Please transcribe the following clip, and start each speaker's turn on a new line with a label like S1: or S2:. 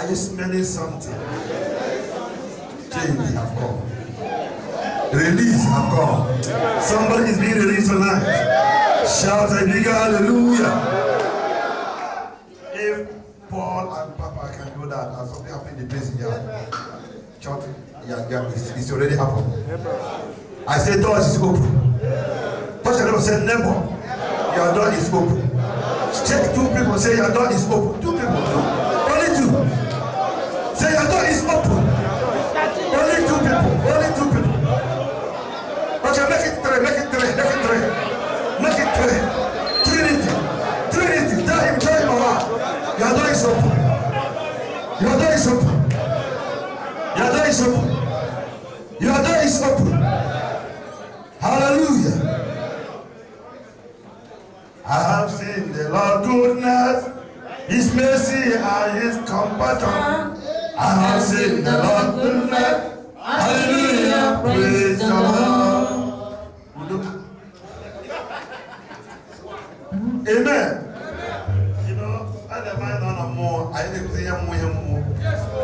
S1: Are you smelling something? Change have come. Release have come. Somebody is being released tonight. Shout a bigger hallelujah. If Paul and Papa can do that, and something happened in the place here, shout, yeah, it's already happened. I say doors is open. Touch your neighbor, say neighbor, your door is open. Check two people, say your door is open. Two people, only two. Say your door is open. Only two people, only two people. Okay, make it three, make it three, make it three. Make it three. Trinity. Tell him around. Your door is open. Your door is open. Your door is open. Your door is open. Hallelujah. I have seen the Lord's goodness, His mercy and His compassion. I have seen the Lord's goodness. Hallelujah. Praise the Lord. Amen. You know, I don't mind no more. I didn't say more.